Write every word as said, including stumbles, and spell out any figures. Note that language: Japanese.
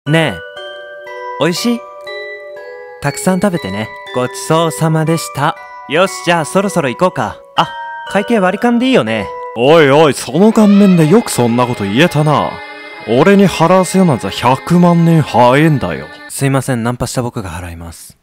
ねえ、おいしい？たくさん食べてね。ごちそうさまでした。よし、じゃあそろそろ行こうか。あ、会計割り勘でいいよね。 おいおい、その顔面でよくそんなこと言えたな。俺に払わせようなんざひゃくまん年早えんだよ。 すいません、ナンパした僕が払います。